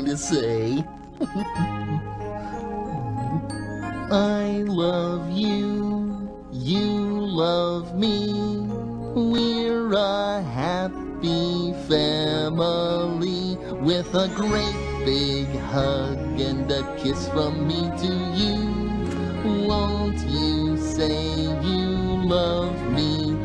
to say. I love you, you love me. We're a happy family with a great big hug and a kiss from me to you. Won't you say you love me